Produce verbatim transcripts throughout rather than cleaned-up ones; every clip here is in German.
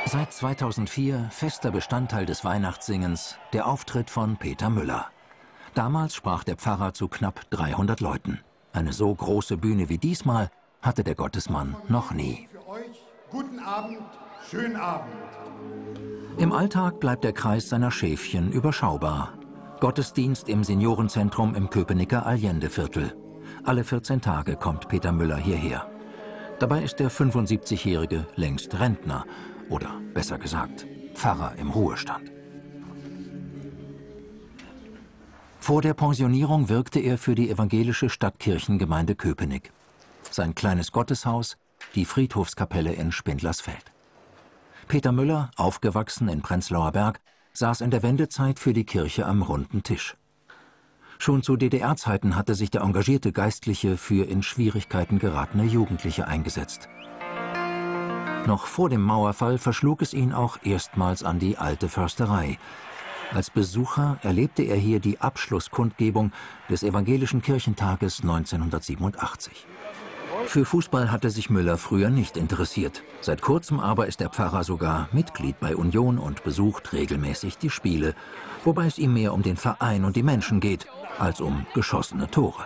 Seit zweitausendvier fester Bestandteil des Weihnachtssingens der Auftritt von Peter Müller. Damals sprach der Pfarrer zu knapp dreihundert Leuten. Eine so große Bühne wie diesmal hatte der Gottesmann noch nie. Für euch guten Abend, schönen Abend. Im Alltag bleibt der Kreis seiner Schäfchen überschaubar. Gottesdienst im Seniorenzentrum im Köpenicker Allendeviertel. Alle vierzehn Tage kommt Peter Müller hierher. Dabei ist der fünfundsiebzigjährige längst Rentner oder besser gesagt Pfarrer im Ruhestand. Vor der Pensionierung wirkte er für die evangelische Stadtkirchengemeinde Köpenick. Sein kleines Gotteshaus, die Friedhofskapelle in Spindlersfeld. Peter Müller, aufgewachsen in Prenzlauer Berg, saß in der Wendezeit für die Kirche am runden Tisch. Schon zu D D R-Zeiten hatte sich der engagierte Geistliche für in Schwierigkeiten geratene Jugendliche eingesetzt. Noch vor dem Mauerfall verschlug es ihn auch erstmals an die alte Försterei. Als Besucher erlebte er hier die Abschlusskundgebung des Evangelischen Kirchentages neunzehnhundertsiebenundachtzig. Für Fußball hatte sich Müller früher nicht interessiert. Seit kurzem aber ist der Pfarrer sogar Mitglied bei Union und besucht regelmäßig die Spiele, wobei es ihm mehr um den Verein und die Menschen geht, als um geschossene Tore.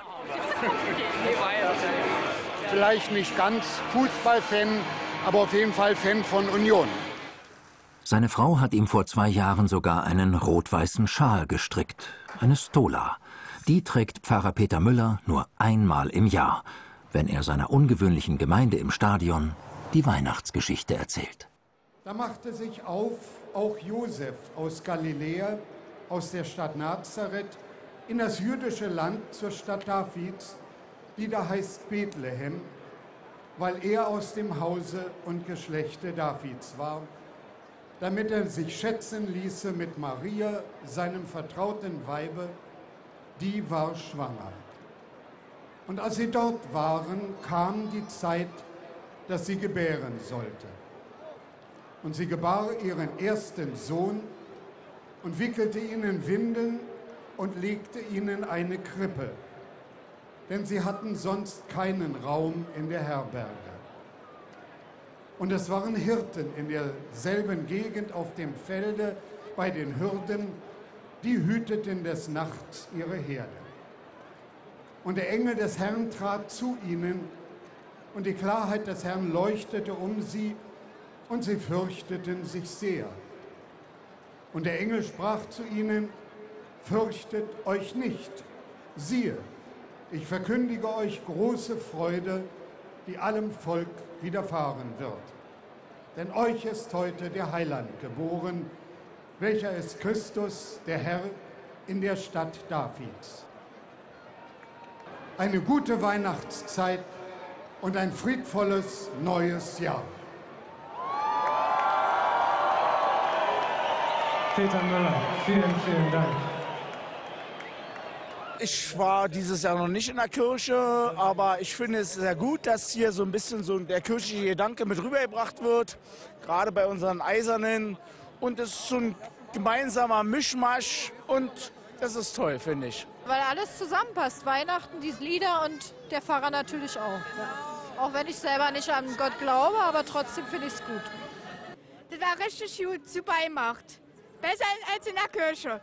Vielleicht nicht ganz Fußballfan, aber auf jeden Fall Fan von Union. Seine Frau hat ihm vor zwei Jahren sogar einen rot-weißen Schal gestrickt, eine Stola. Die trägt Pfarrer Peter Müller nur einmal im Jahr, wenn er seiner ungewöhnlichen Gemeinde im Stadion die Weihnachtsgeschichte erzählt. Da machte sich auf auch Josef aus Galiläa, aus der Stadt Nazareth, in das jüdische Land zur Stadt Davids, die da heißt Bethlehem, weil er aus dem Hause und Geschlechte Davids war, damit er sich schätzen ließe mit Maria, seinem vertrauten Weibe, die war schwanger. Und als sie dort waren, kam die Zeit, dass sie gebären sollte. Und sie gebar ihren ersten Sohn und wickelte ihn in Windeln und legte ihn in eine Krippe, denn sie hatten sonst keinen Raum in der Herberge. Und es waren Hirten in derselben Gegend auf dem Felde bei den Hürden, die hüteten des Nachts ihre Herde. Und der Engel des Herrn trat zu ihnen, und die Klarheit des Herrn leuchtete um sie, und sie fürchteten sich sehr. Und der Engel sprach zu ihnen: Fürchtet euch nicht, siehe, ich verkündige euch große Freude, die allem Volk widerfahren wird. Denn euch ist heute der Heiland geboren, welcher ist Christus, der Herr, in der Stadt Davids. Eine gute Weihnachtszeit und ein friedvolles neues Jahr. Peter Müller, vielen, vielen Dank. Ich war dieses Jahr noch nicht in der Kirche, aber ich finde es sehr gut, dass hier so ein bisschen so der kirchliche Gedanke mit rübergebracht wird, gerade bei unseren Eisernen. Und es ist so ein gemeinsamer Mischmasch und das ist toll, finde ich. Weil alles zusammenpasst, Weihnachten, die Lieder und der Pfarrer natürlich auch. Ja. Auch wenn ich selber nicht an Gott glaube, aber trotzdem finde ich es gut. Das war richtig gut, super gemacht. Besser als in der Kirche.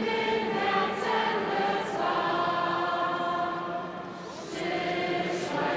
Stille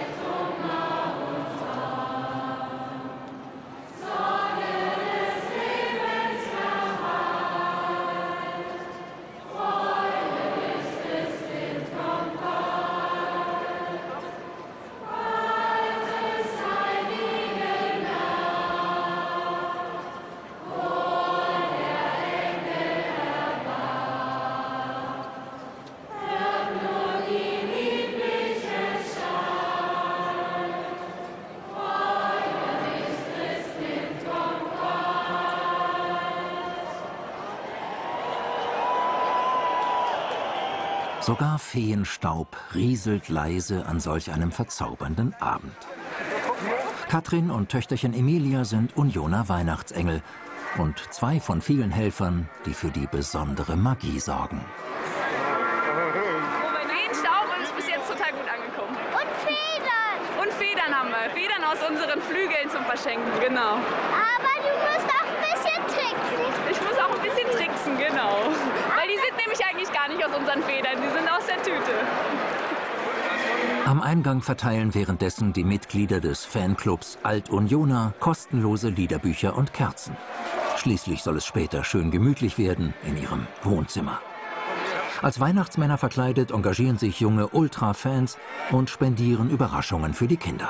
Sogar Feenstaub rieselt leise an solch einem verzaubernden Abend. Katrin und Töchterchen Emilia sind Unioner Weihnachtsengel und zwei von vielen Helfern, die für die besondere Magie sorgen. Feenstaub ist bis jetzt total gut angekommen. Und Federn. Und Federn haben wir. Federn aus unseren Flügeln zum Verschenken, genau. Aber du musst auch ein bisschen tricksen. Ich muss auch ein bisschen tricksen, genau. Weil die sind nämlich eigentlich gar nicht aus unseren Federn, die sind aus der Tüte. Am Eingang verteilen währenddessen die Mitglieder des Fanclubs Alt-Unioner kostenlose Liederbücher und Kerzen. Schließlich soll es später schön gemütlich werden in ihrem Wohnzimmer. Als Weihnachtsmänner verkleidet engagieren sich junge Ultra-Fans und spendieren Überraschungen für die Kinder.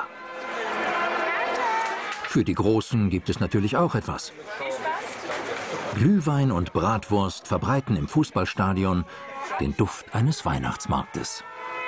Für die Großen gibt es natürlich auch etwas. Glühwein und Bratwurst verbreiten im Fußballstadion den Duft eines Weihnachtsmarktes.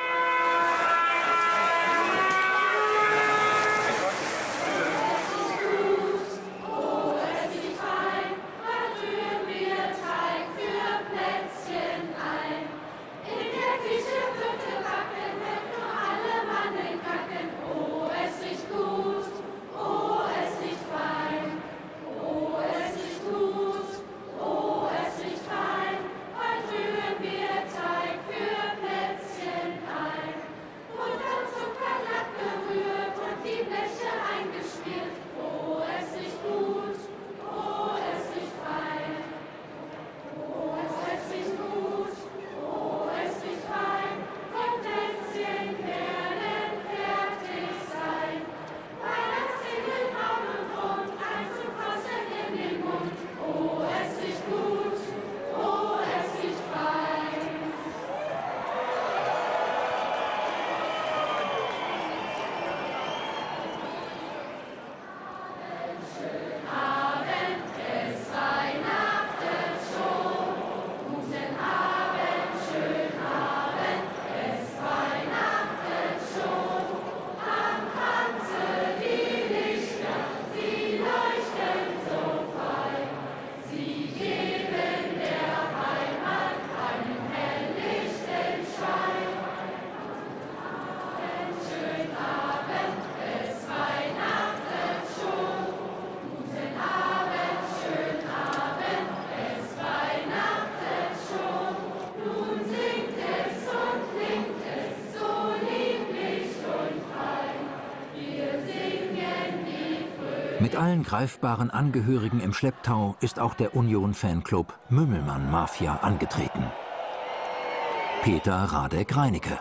Mit allen greifbaren Angehörigen im Schlepptau ist auch der Union-Fanclub Mümmelmann Mafia angetreten. Peter Radek-Reinecke.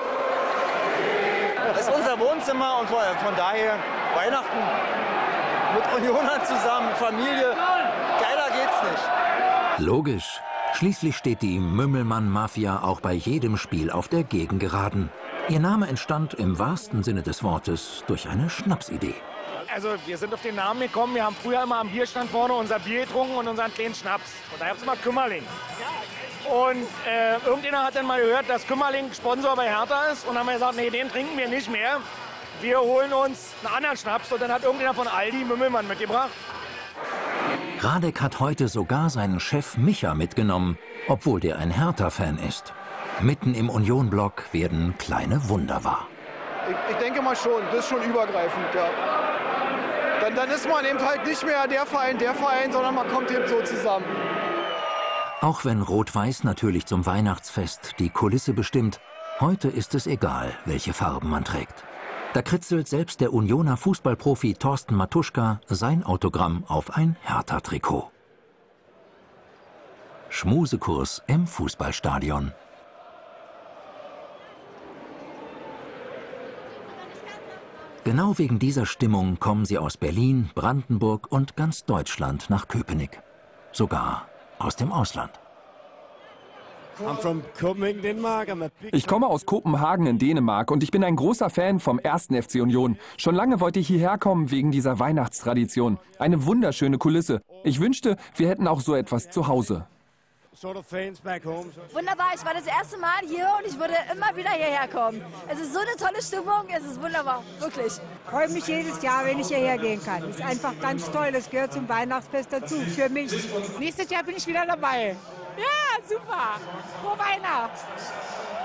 Das ist unser Wohnzimmer und von daher Weihnachten mit Unionern zusammen, Familie. Geiler geht's nicht. Logisch. Schließlich steht die Mümmelmann Mafia auch bei jedem Spiel auf der Gegengeraden. Ihr Name entstand im wahrsten Sinne des Wortes durch eine Schnapsidee. Also wir sind auf den Namen gekommen, wir haben früher immer am Bierstand vorne unser Bier getrunken und unseren kleinen Schnaps. Und da gab es immer Kümmerling. Und äh, irgendjemand hat dann mal gehört, dass Kümmerling Sponsor bei Hertha ist. Und dann haben wir gesagt, nee, den trinken wir nicht mehr. Wir holen uns einen anderen Schnaps. Und dann hat irgendjemand von Aldi Mümmelmann mitgebracht. Radek hat heute sogar seinen Chef Micha mitgenommen, obwohl der ein Hertha-Fan ist. Mitten im Union-Block werden kleine Wunder wahr. Ich, ich denke mal schon, das ist schon übergreifend, ja. Dann, dann ist man eben halt nicht mehr der Verein, der Verein, sondern man kommt eben so zusammen. Auch wenn Rot-Weiß natürlich zum Weihnachtsfest die Kulisse bestimmt, heute ist es egal, welche Farben man trägt. Da kritzelt selbst der Unioner Fußballprofi Thorsten Matuschka sein Autogramm auf ein Hertha-Trikot. Schmusekurs im Fußballstadion. Genau wegen dieser Stimmung kommen sie aus Berlin, Brandenburg und ganz Deutschland nach Köpenick. Sogar aus dem Ausland. Ich komme aus Kopenhagen in Dänemark und ich bin ein großer Fan vom ersten F C Union. Schon lange wollte ich hierher kommen wegen dieser Weihnachtstradition. Eine wunderschöne Kulisse. Ich wünschte, wir hätten auch so etwas zu Hause. Wunderbar, ich war das erste Mal hier und ich würde immer wieder hierher kommen. Es ist so eine tolle Stimmung, es ist wunderbar, wirklich. Ich freue mich jedes Jahr, wenn ich hierher gehen kann. Es ist einfach ganz toll, es gehört zum Weihnachtsfest dazu, für mich. Nächstes Jahr bin ich wieder dabei. Ja, super. Frohe Weihnachten.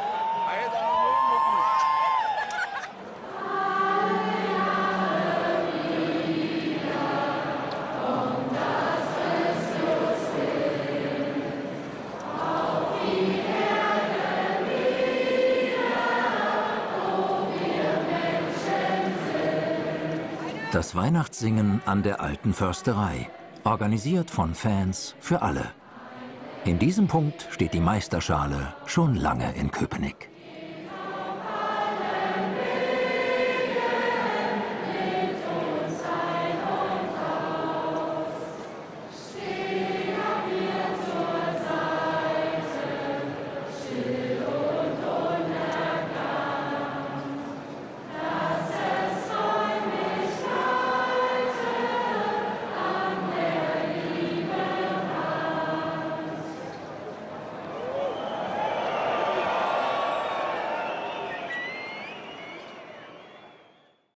Das Weihnachtssingen an der Alten Försterei, organisiert von Fans für alle. In diesem Punkt steht die Meisterschale schon lange in Köpenick.